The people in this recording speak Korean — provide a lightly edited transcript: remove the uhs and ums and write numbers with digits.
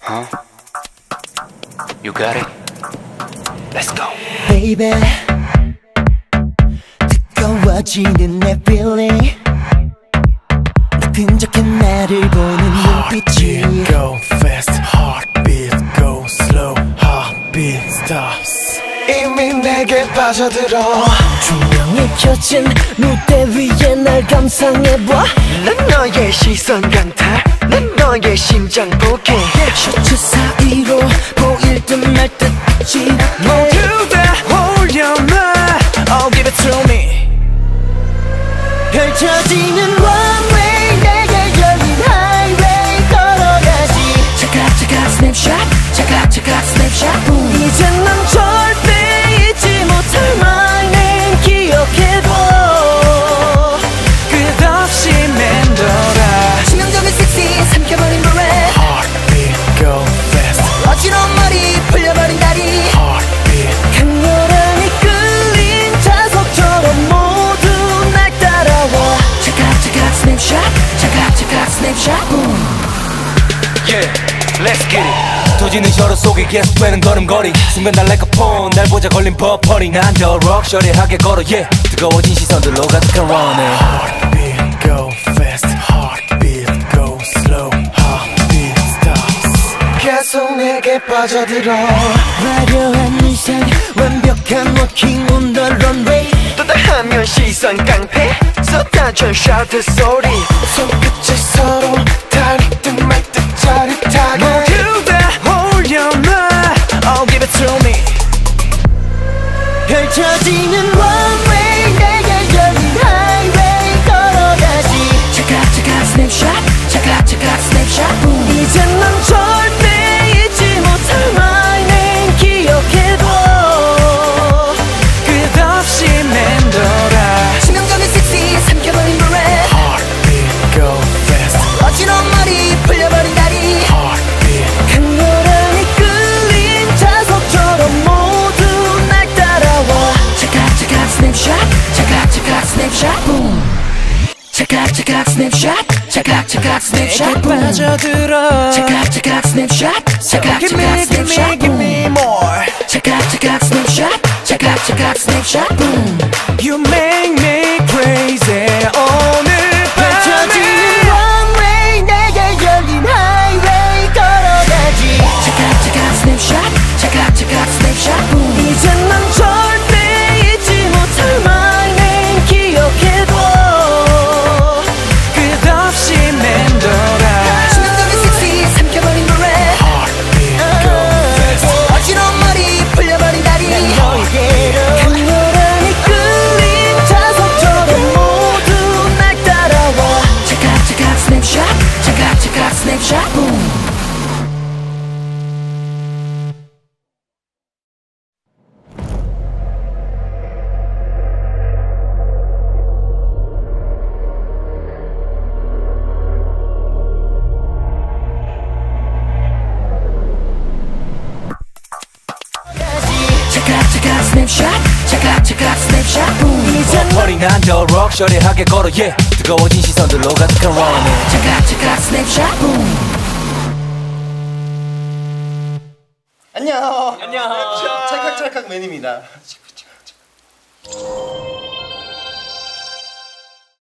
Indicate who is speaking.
Speaker 1: Huh? You got it? Let's go.
Speaker 2: Baby, 뜨거워지는 내 feeling. 나 끈적한 나를 보는 눈빛이.
Speaker 3: Heartbeat go fast, heartbeat go slow, heartbeat stops.
Speaker 2: 이미 내게 빠져들어. 조명이 켜진 무대 위에 날 감상해봐. 난 너의 시선 강탈, 난 너의 심장 보게. 셔츠 사이로 보일 듯 말 듯 지나게.
Speaker 3: 모두 다 홀려놔. Oh, give it to me.
Speaker 2: 펼쳐지는 one way, 내게 열린 highway 걸어가지. 차각차각 snapshot, 차각차각 snapshot. 이젠 난 절대 잊지 못할 my name 기억해둬.
Speaker 3: 끝없이 맴돌아.
Speaker 2: 치명적인 섹시 삼켜버린 노래.
Speaker 3: Heartbeat go fast,
Speaker 2: 어지러운 머리 풀려버린 다리.
Speaker 3: heartbeat.
Speaker 2: 강렬하게 끌린 자석처럼 모두 날 따라와. 차각차각 snapshot, 차각차각 snapshot.
Speaker 1: Yeah, let's get it. 터지는 셔터 속에 계속되는 걸음걸이. 순간 날 like a phone. 날 보자 걸린 버퍼링. 난 더 럭셔리하게 걸어 yeah. 뜨거워진 시선들로 가득한 running.
Speaker 3: Heartbeat go fast, heartbeat go slow, heartbeat stops.
Speaker 2: 계속 내게 빠져들어. 화려한 의상, 완벽한 walking on the runway. 또다하면 시선 깡패, 쏟아져 샤트 소리. 손끝이 서로 다리 듯 말 듯 짜릿하게.
Speaker 3: 모두 다 홀려놔. Oh, give it to me.
Speaker 2: 펼쳐지는 one way, 내게 열린 highway 걸어가지. 차각차각 snapshot, 차각차각 snapshot. 이젠 난 절대 잊지 못할 my name 기억해둬.
Speaker 3: 끝없이 맴돌아.
Speaker 2: 치명적인 섹시 삼켜버린 노래.
Speaker 3: Heartbeat go fast,
Speaker 2: 어지러운 머리 풀려버린 다리.
Speaker 3: heartbeat.
Speaker 2: 강렬하게 끌린 자석처럼 모두 날 따라와. 차각차각 snapshot, 차각차각 snapshot. boom. 차각차각 snapshot, 차각차각 snapshot. boom.
Speaker 3: 빠져들어.
Speaker 2: 차각차각 snapshot, 차각차각
Speaker 3: Give me,
Speaker 2: snapshot.
Speaker 3: give me
Speaker 2: boom.
Speaker 3: more.
Speaker 2: 차각차각 snapshot, 차각차각 snapshot. boom.
Speaker 3: You make me crazy. 오늘
Speaker 2: 펼쳐지는
Speaker 3: 밤에
Speaker 2: one way, 내게 열린 highway 걸어가지. 차각차각 snapshot, 차각차각 snapshot. boom. 이젠 난 절대 잊지 못할 my name 기억해둬.
Speaker 3: 끝없이 맴돌아.
Speaker 2: 치명적인 섹시 삼켜버린 노래.
Speaker 3: Heartbeat go fast,
Speaker 2: 어지러운 머리 풀려버린 다리. 강렬하게 끌린 자석처럼 모두 날 따라와. 차각차각 snapshot, 차각차각 snapshot. boom. 차각차각 snapshot, 차각차각 snapshot. boom. 이젠
Speaker 1: 버퍼링. 난 더 럭셔리하게 걸어 yeah. 뜨거워진 시선들로 가득한 running.
Speaker 2: 차각차각 snapshot. boom.
Speaker 4: 안녕. 찰칵찰칵 맨입니다.